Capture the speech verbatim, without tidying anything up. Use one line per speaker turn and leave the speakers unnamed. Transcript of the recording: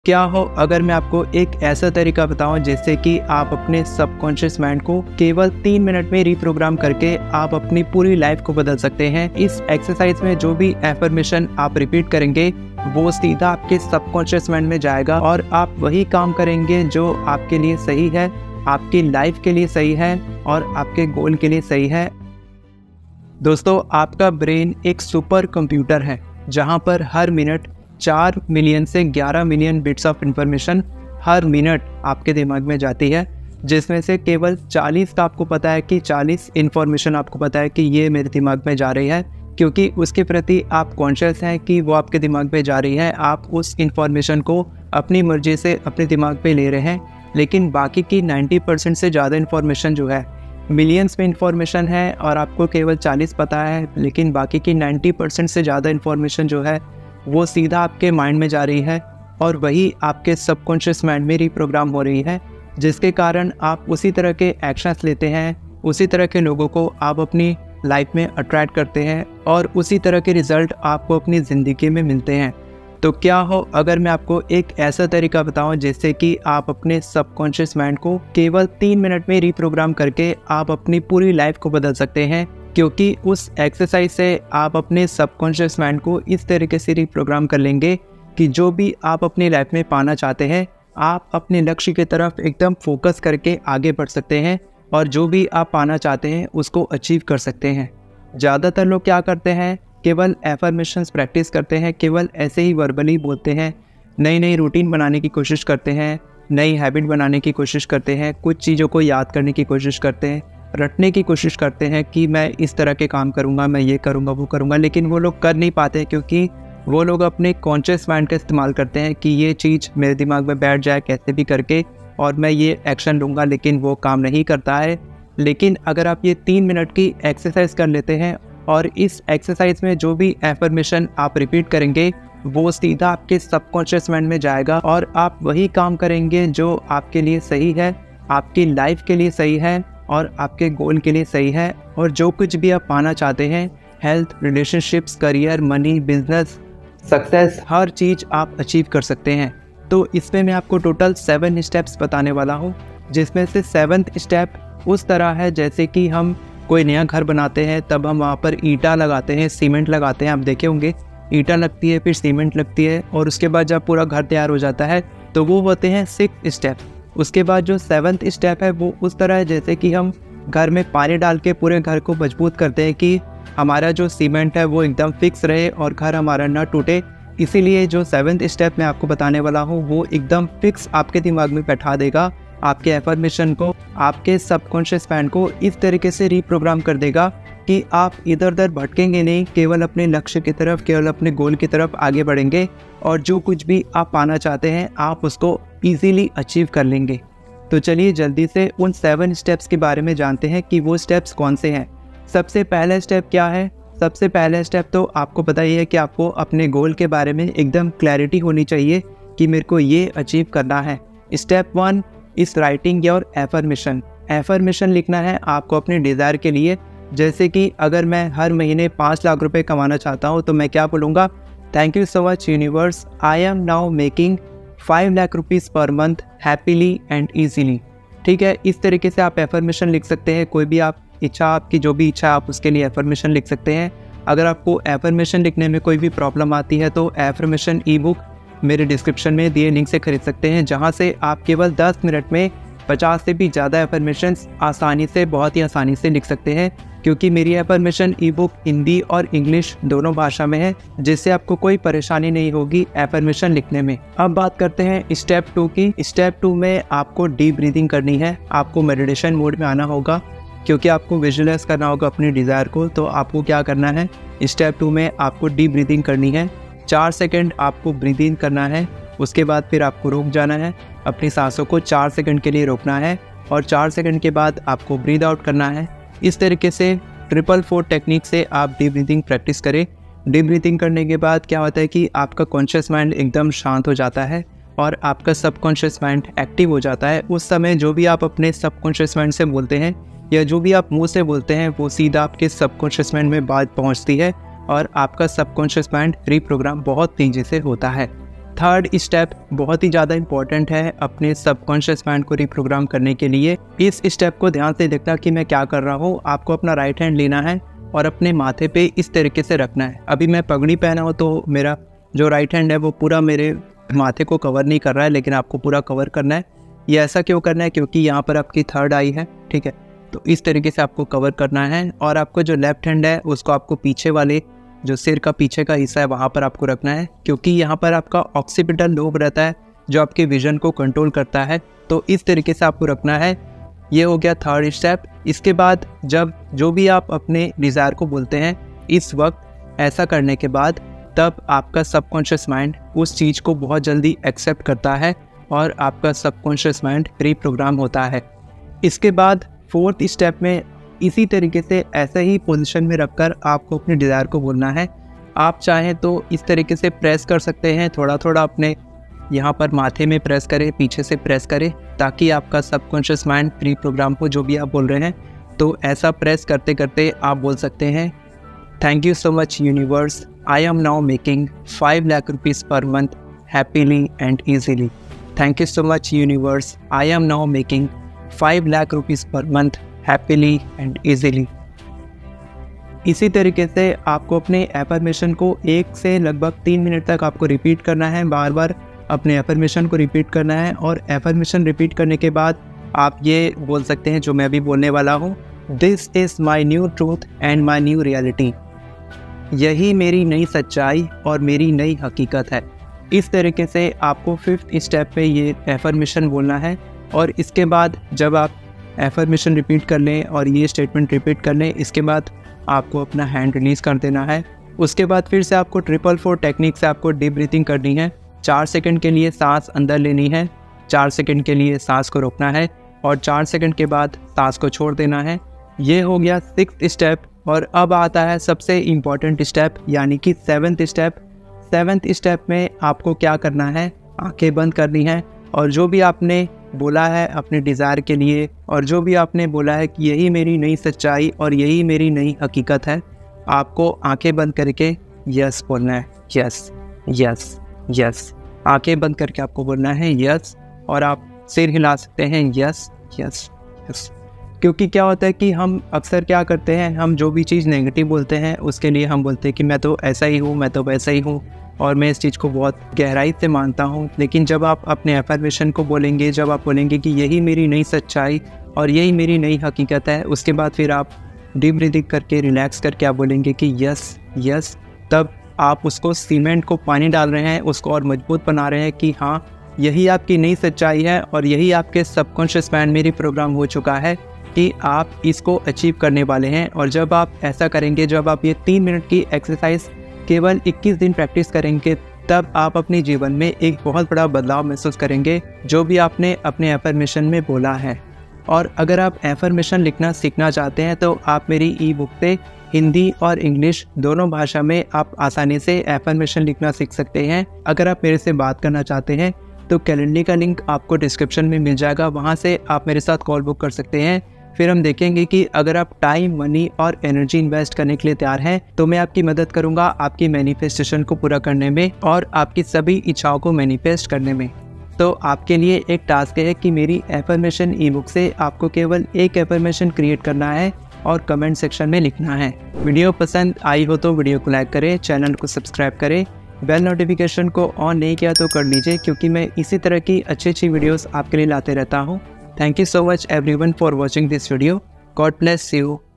क्या हो अगर मैं आपको एक ऐसा तरीका बताऊं जिससे कि आप अपने सबकॉन्शियस माइंड को केवल तीन मिनट में रीप्रोग्राम करके आप अपनी पूरी लाइफ को बदल सकते हैं। इस एक्सरसाइज में जो भी एफर्मेशन आप रिपीट करेंगे वो सीधा आपके सबकॉन्शियस माइंड में जाएगा और आप वही काम करेंगे जो आपके लिए सही है, आपकी लाइफ के लिए सही है और आपके गोल के लिए सही है। दोस्तों, आपका ब्रेन एक सुपर कंप्यूटर है जहाँ पर हर मिनट चार मिलियन से ग्यारह मिलियन बिट्स ऑफ इंफॉर्मेशन हर मिनट आपके दिमाग में जाती है, जिसमें से केवल चालीस का आपको पता है कि चालीस इंफॉर्मेशन आपको पता है कि ये मेरे दिमाग में जा रही है, क्योंकि उसके प्रति आप कॉन्शियस हैं कि वो आपके दिमाग में जा रही है। आप उस इंफॉर्मेशन को अपनी मर्जी से अपने दिमाग पे ले रहे हैं। लेकिन बाकी की नब्बे परसेंट से ज़्यादा इंफॉर्मेशन जो है, मिलियंस में इंफॉर्मेशन है और आपको केवल चालीस पता है, लेकिन बाकी की नब्बे परसेंट से ज़्यादा इंफॉर्मेशन जो है वो सीधा आपके माइंड में जा रही है और वही आपके सबकॉन्शियस माइंड में रीप्रोग्राम हो रही है, जिसके कारण आप उसी तरह के एक्शंस लेते हैं, उसी तरह के लोगों को आप अपनी लाइफ में अट्रैक्ट करते हैं और उसी तरह के रिजल्ट आपको अपनी ज़िंदगी में मिलते हैं। तो क्या हो अगर मैं आपको एक ऐसा तरीका बताऊं जिससे कि आप अपने सबकॉन्शियस माइंड को केवल तीन मिनट में रीप्रोग्राम करके आप अपनी पूरी लाइफ को बदल सकते हैं, क्योंकि उस एक्सरसाइज से आप अपने सबकॉन्शियस माइंड को इस तरीके से रीप्रोग्राम कर लेंगे कि जो भी आप अपनी लाइफ में पाना चाहते हैं, आप अपने लक्ष्य की तरफ एकदम फोकस करके आगे बढ़ सकते हैं और जो भी आप पाना चाहते हैं उसको अचीव कर सकते हैं। ज़्यादातर लोग क्या करते हैं, केवल एफर्मेशंस प्रैक्टिस करते हैं, केवल ऐसे ही वर्बली बोलते हैं, नई नई रूटीन बनाने की कोशिश करते हैं, नई हैबिट बनाने की कोशिश करते हैं, कुछ चीज़ों को याद करने की कोशिश करते हैं, रटने की कोशिश करते हैं कि मैं इस तरह के काम करूंगा, मैं ये करूंगा, वो करूंगा, लेकिन वो लोग कर नहीं पाते क्योंकि वो लोग अपने कॉन्शियस माइंड का इस्तेमाल करते हैं कि ये चीज़ मेरे दिमाग में बैठ जाए कैसे भी करके और मैं ये एक्शन लूँगा, लेकिन वो काम नहीं करता है। लेकिन अगर आप ये तीन मिनट की एक्सरसाइज कर लेते हैं और इस एक्सरसाइज में जो भी एफर्मेशन आप रिपीट करेंगे वो सीधा आपके सबकॉन्शियस माइंड में जाएगा और आप वही काम करेंगे जो आपके लिए सही है, आपकी लाइफ के लिए सही है और आपके गोल के लिए सही है। और जो कुछ भी आप पाना चाहते हैं, health, relationships, career, money, business, success, हर चीज़ आप अचीव कर सकते हैं। तो इसमें मैं आपको टोटल सेवन स्टेप्स बताने वाला हूँ, जिसमें से सेवन्थ स्टेप उस तरह है जैसे कि हम कोई नया घर बनाते हैं, तब हम वहाँ पर ईंटा लगाते हैं, सीमेंट लगाते हैं। आप देखे होंगे ईंटा लगती है, फिर सीमेंट लगती है और उसके बाद जब पूरा घर तैयार हो जाता है तो वो होते हैं सिक्स स्टेप। उसके बाद जो सेवन्थ स्टेप है वो उस तरह है जैसे कि हम घर में पानी डाल के पूरे घर को मजबूत करते हैं कि हमारा जो सीमेंट है वो एकदम फिक्स रहे और घर हमारा न टूटे। इसीलिए जो सेवन्थ स्टेप मैं आपको बताने वाला हूँ वो एकदम फिक्स आपके दिमाग में बैठा देगा, आपके एफर्मेशन को, आपके सबकॉन्शियस माइंड को इस तरीके से रीप्रोग्राम कर देगा कि आप इधर उधर भटकेंगे नहीं, केवल अपने लक्ष्य की तरफ, केवल अपने गोल की तरफ आगे बढ़ेंगे और जो कुछ भी आप पाना चाहते हैं आप उसको इजीली अचीव कर लेंगे। तो चलिए जल्दी से उन सेवन स्टेप्स के बारे में जानते हैं कि वो स्टेप्स कौन से हैं। सबसे पहला स्टेप क्या है? सबसे पहला स्टेप तो आपको पता ही है कि आपको अपने गोल के बारे में एकदम क्लैरिटी होनी चाहिए कि मेरे को ये अचीव करना है। Step one is writing your affirmation. Affirmation लिखना है आपको अपने डिज़ायर के लिए। जैसे कि अगर मैं हर महीने पाँच लाख रुपए कमाना चाहता हूँ तो मैं क्या बोलूँगा, thank you so much universe, I am now making five lakh rupees per month happily and easily. ठीक है, इस तरीके से आप एफर्मेशन लिख सकते हैं। कोई भी आप इच्छा, आपकी जो भी इच्छा है आप उसके लिए एफर्मेशन लिख सकते हैं। अगर आपको एफर्मेशन लिखने में कोई भी प्रॉब्लम आती है तो एफर्मेशन ई बुक मेरे डिस्क्रिप्शन में दिए लिंक से खरीद सकते हैं, जहाँ से आप केवल दस मिनट में पचास से भी ज़्यादा एफर्मेशंस आसानी से, बहुत ही आसानी से लिख सकते हैं, क्योंकि मेरी एफर्मेशन ई बुक हिंदी और इंग्लिश दोनों भाषा में है, जिससे आपको कोई परेशानी नहीं होगी एफर्मेशन लिखने में। अब बात करते हैं स्टेप टू की। स्टेप टू में आपको डीप ब्रीदिंग करनी है, आपको मेडिटेशन मोड में आना होगा, क्योंकि आपको विजुअलाइज करना होगा अपनी डिज़ायर को। तो आपको क्या करना है, स्टेप टू में आपको डीप ब्रीदिंग करनी है। चार सेकंड आपको ब्रीद इन करना है, उसके बाद फिर आपको रुक जाना है, अपनी सांसों को चार सेकंड के लिए रोकना है और चार सेकंड के बाद आपको ब्रीद आउट करना है। इस तरीके से ट्रिपल फोर टेक्निक से आप डीप ब्रीदिंग प्रैक्टिस करें। डीप ब्रीदिंग करने के बाद क्या होता है कि आपका कॉन्शियस माइंड एकदम शांत हो जाता है और आपका सबकॉन्शियस माइंड एक्टिव हो जाता है। उस समय जो भी आप अपने सबकॉन्शियस माइंड से बोलते हैं या जो भी आप मुंह से बोलते हैं वो सीधा आपके सबकॉन्शियस माइंड में बात पहुंचती है और आपका सबकॉन्शियस माइंड रीप्रोग्राम बहुत तेज़ी से होता है। थर्ड स्टेप बहुत ही ज़्यादा इम्पॉर्टेंट है अपने सबकॉन्शियस माइंड को रिप्रोग्राम करने के लिए। इस स्टेप को ध्यान से देखना कि मैं क्या कर रहा हूँ। आपको अपना राइट हैंड लेना है और अपने माथे पे इस तरीके से रखना है। अभी मैं पगड़ी पहना हूँ तो मेरा जो राइट हैंड है वो पूरा मेरे माथे को कवर नहीं कर रहा है, लेकिन आपको पूरा कवर करना है। ये ऐसा क्यों करना है? क्योंकि यहाँ पर आपकी थर्ड आई है, ठीक है। तो इस तरीके से आपको कवर करना है और आपको जो लेफ्ट हैंड है उसको आपको पीछे वाले जो सिर का पीछे का हिस्सा है वहाँ पर आपको रखना है, क्योंकि यहाँ पर आपका ऑक्सीपिटल लोब रहता है जो आपके विजन को कंट्रोल करता है। तो इस तरीके से आपको रखना है। ये हो गया थर्ड स्टेप। इसके बाद जब जो भी आप अपने डिज़ायर को बोलते हैं, इस वक्त ऐसा करने के बाद तब आपका सबकॉन्शियस माइंड उस चीज़ को बहुत जल्दी एक्सेप्ट करता है और आपका सबकॉन्शियस माइंड रीप्रोग्राम होता है। इसके बाद फोर्थ स्टेप में इसी तरीके से ऐसे ही पोजीशन में रखकर आपको अपने डिज़ायर को बोलना है। आप चाहें तो इस तरीके से प्रेस कर सकते हैं, थोड़ा थोड़ा अपने यहाँ पर माथे में प्रेस करें, पीछे से प्रेस करें, ताकि आपका सबकॉन्शियस माइंड रीप्रोग्राम हो जो भी आप बोल रहे हैं। तो ऐसा प्रेस करते करते आप बोल सकते हैं, thank you so much universe, I am now making five lakh rupees per month happily and easily. Thank you so much universe, I am now making five lakh rupees per month happily and easily. इसी तरीके से आपको अपने affirmation को एक से लगभग तीन मिनट तक आपको रिपीट करना है। बार बार अपने एफर्मेशन को रिपीट करना है और एफर्मेशन रिपीट करने के बाद आप ये बोल सकते हैं जो मैं अभी बोलने वाला हूँ, this is my new truth and my new reality. यही मेरी नई सच्चाई और मेरी नई हकीकत है। इस तरीके से आपको फिफ्थ स्टेप पे ये एफर्मेशन बोलना है। और इसके बाद जब आप एफर्मेशन रिपीट कर लें और ये स्टेटमेंट रिपीट कर लें, इसके बाद आपको अपना हैंड रिलीज़ कर देना है। उसके बाद फिर से आपको ट्रिपल फोर टेक्निक से आपको डीप ब्रीथिंग करनी है। चार सेकंड के लिए सांस अंदर लेनी है, चार सेकंड के लिए सांस को रोकना है और चार सेकंड के बाद सांस को छोड़ देना है। ये हो गया सिक्स्थ स्टेप। और अब आता है सबसे इम्पॉर्टेंट स्टेप, यानी कि सेवन्थ स्टेप। सेवन्थ स्टेप में आपको क्या करना है, आंखें बंद करनी है और जो भी आपने बोला है अपने डिज़ायर के लिए और जो भी आपने बोला है कि यही मेरी नई सच्चाई और यही मेरी नई हकीकत है, आपको आंखें बंद करके यस बोलना है। यस यस यस, आंखें बंद करके आपको बोलना है यस। और आप सिर हिला सकते हैं यस यस यस। क्योंकि क्या होता है कि हम अक्सर क्या करते हैं, हम जो भी चीज़ नेगेटिव बोलते हैं उसके लिए हम बोलते हैं कि मैं तो ऐसा ही हूँ, मैं तो वैसा ही हूँ और मैं इस चीज़ को बहुत गहराई से मानता हूँ। लेकिन जब आप अपने एफर्मेशन को बोलेंगे, जब आप बोलेंगे कि यही मेरी नई सच्चाई और यही मेरी नई हकीकत है, उसके बाद फिर आप डीप ब्रीथिंग करके रिलैक्स करके आप बोलेंगे कि यस यस, तब आप उसको सीमेंट को पानी डाल रहे हैं, उसको और मजबूत बना रहे हैं कि हाँ यही आपकी नई सच्चाई है और यही आपके सबकॉन्शियस माइंड में रिप्रोग्राम हो चुका है कि आप इसको अचीव करने वाले हैं। और जब आप ऐसा करेंगे, जब आप ये तीन मिनट की एक्सरसाइज केवल इक्कीस दिन प्रैक्टिस करेंगे, तब आप अपने जीवन में एक बहुत बड़ा बदलाव महसूस करेंगे जो भी आपने अपने एफर्मेशन में बोला है। और अगर आप एफर्मेशन लिखना सीखना चाहते हैं तो आप मेरी ई बुक से हिंदी और इंग्लिश दोनों भाषा में आप आसानी से एफर्मेशन लिखना सीख सकते हैं। अगर आप मेरे से बात करना चाहते हैं तो कैलेंडर का लिंक आपको डिस्क्रिप्शन में मिल जाएगा, वहाँ से आप मेरे साथ कॉल बुक कर सकते हैं। फिर हम देखेंगे कि अगर आप टाइम, मनी और एनर्जी इन्वेस्ट करने के लिए तैयार हैं तो मैं आपकी मदद करूंगा आपकी मैनिफेस्टेशन को पूरा करने में और आपकी सभी इच्छाओं को मैनिफेस्ट करने में। तो आपके लिए एक टास्क है कि मेरी एफर्मेशन ई बुक से आपको केवल एक एफर्मेशन क्रिएट करना है और कमेंट सेक्शन में लिखना है। वीडियो पसंद आई हो तो वीडियो को लाइक करें, चैनल को सब्सक्राइब करें, बेल नोटिफिकेशन को ऑन नहीं किया तो कर लीजिए, क्योंकि मैं इसी तरह की अच्छी अच्छी वीडियोस आपके लिए लाते रहता हूँ। Thank you so much everyone for watching this video. God bless you.